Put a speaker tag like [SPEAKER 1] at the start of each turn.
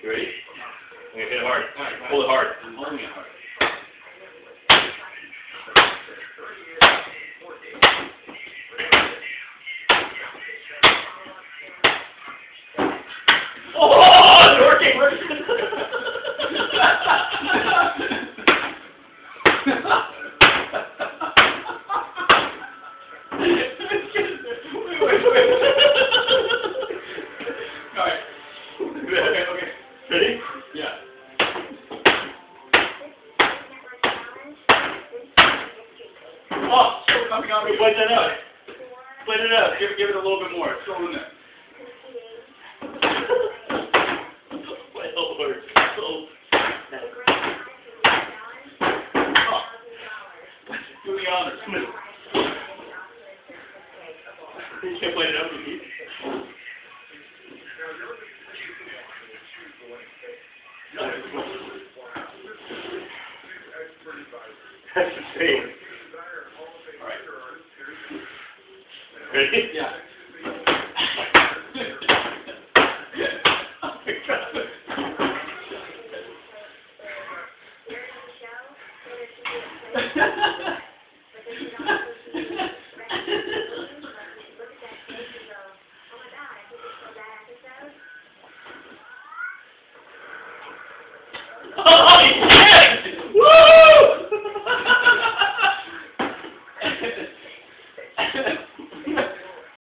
[SPEAKER 1] You ready? Okay, hit it hard. Pull it hard.
[SPEAKER 2] I'm holding it hard.
[SPEAKER 1] Oh, it's working!
[SPEAKER 2] Alright. Okay.
[SPEAKER 1] Ready?
[SPEAKER 2] Yeah. Oh, still coming out.
[SPEAKER 1] Play that out. Play it out.
[SPEAKER 2] Give it a little bit more. Throw in there.
[SPEAKER 1] My Lord. So
[SPEAKER 2] Oh. Do the honors.
[SPEAKER 1] you can't play it out with me. That's insane.
[SPEAKER 2] Alright.
[SPEAKER 1] Ready?
[SPEAKER 2] Yeah.
[SPEAKER 1] Oh my God.